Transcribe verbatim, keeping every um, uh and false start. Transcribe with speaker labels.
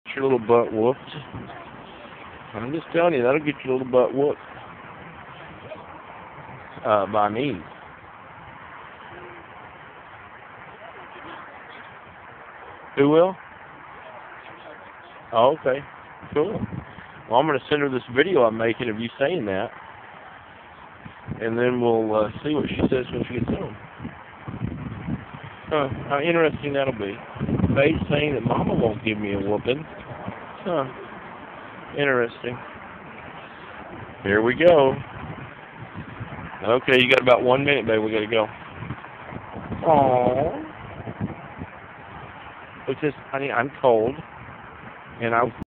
Speaker 1: your little butt whooped. I'm just telling you, that'll get your little butt whooped. Uh, by me. Who will? Oh, okay. Cool. Well, I'm going to send her this video I'm making of you saying that. And then we'll uh, see what she says when she gets home. Huh. How interesting that'll be. Faith saying that Mama won't give me a whooping. Huh. Interesting. Here we go. Okay, you got about one minute, babe. We got to go. Aww. Which is, honey, I'm cold. And I